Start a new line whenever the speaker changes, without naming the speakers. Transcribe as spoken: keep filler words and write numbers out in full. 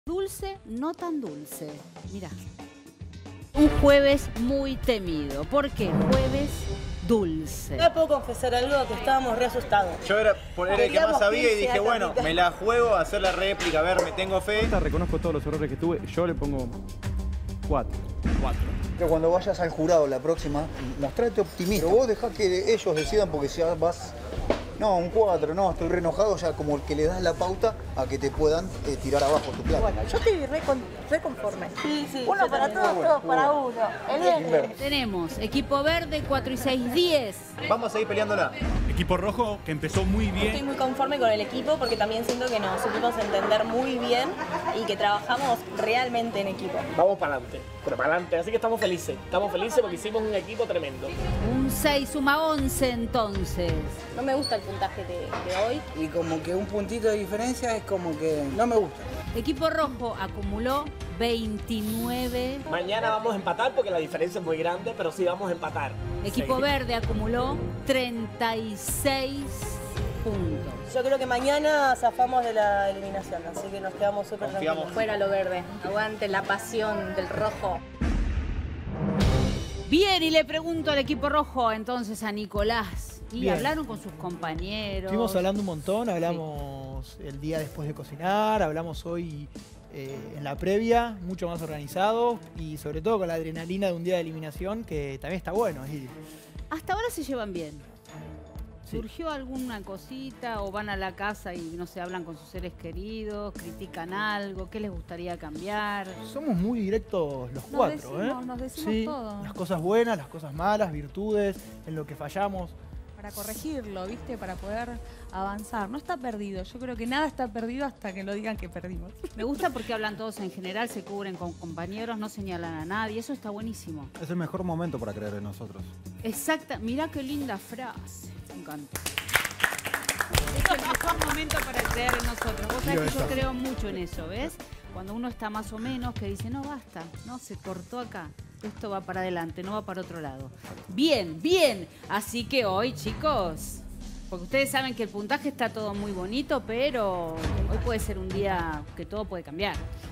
Dulce, no tan dulce. Mirá. Un jueves muy temido. ¿Por qué? Jueves dulce.
¿Me puedo confesar algo? Que estábamos re asustados.
Yo era poner el que más sabía y dije, bueno, me la juego a hacer la réplica, a ver, me tengo fe.
Reconozco todos los errores que tuve, yo le pongo cuatro. Cuatro.
Pero cuando vayas al jurado la próxima, mostrate optimista. Pero vos dejá que ellos decidan porque si ya vas... No, un cuatro, no, estoy re enojado, ya como el que le das la pauta a que te puedan eh, tirar abajo tu plata.
Bueno, yo estoy re, con, re conforme. Sí, sí.
Uno para todos, todos para uno. El verde.
Tenemos equipo verde, cuatro y seis, diez.
Vamos a ir peleándola.
Equipo rojo, que empezó muy bien.
Estoy muy conforme con el equipo porque también siento que nos supimos entender muy bien y que trabajamos realmente en equipo.
Vamos para adelante, pero para adelante, así que estamos felices. Estamos felices porque hicimos un equipo tremendo.
Un seis suma once entonces.
No me gusta el puntaje de, de hoy.
Y como que un puntito de diferencia es como que no me gusta.
Equipo rojo acumuló veintinueve.
Mañana vamos a empatar porque la diferencia es muy grande, pero sí vamos a empatar.
Equipo
Sí.
verde acumuló treinta y seis puntos.
Yo creo que mañana zafamos de la eliminación, así que nos quedamos súper
Confiamos.
tranquilos. Fuera lo verde. Aguante la pasión del rojo.
Bien, y le pregunto al equipo rojo entonces a Nicolás. Y
Bien.
hablaron con sus compañeros.
Estuvimos hablando un montón, hablamos el día después de cocinar, hablamos hoy eh, en la previa, mucho más organizado y sobre todo con la adrenalina de un día de eliminación que también está bueno. Y,
Hasta ahora se llevan bien.
sí.
¿Surgió alguna cosita o van a la casa y no se hablan con sus seres queridos, critican algo? ¿Qué les gustaría cambiar?
Somos muy directos los
Nos
cuatro,
decimos,
¿eh?
nos decimos
Sí,
todo.
las cosas buenas, las cosas malas, virtudes, en lo que fallamos.
Para corregirlo, ¿viste? Para poder avanzar. No está perdido. Yo creo que nada está perdido hasta que lo digan que perdimos.
Me gusta porque hablan todos en general, se cubren con compañeros, no señalan a nadie. Eso está buenísimo.
Es el mejor momento para creer en nosotros.
Exacta. Mirá qué linda frase. Me encanta. Es el mejor momento para creer en nosotros. Vos sabés que yo creo mucho en eso, ¿ves? Cuando uno está más o menos, que dice, no, basta, no, se cortó acá. Esto va para adelante, no va para otro lado. Bien, bien. Así que hoy, chicos, porque ustedes saben que el puntaje está todo muy bonito, pero hoy puede ser un día que todo puede cambiar.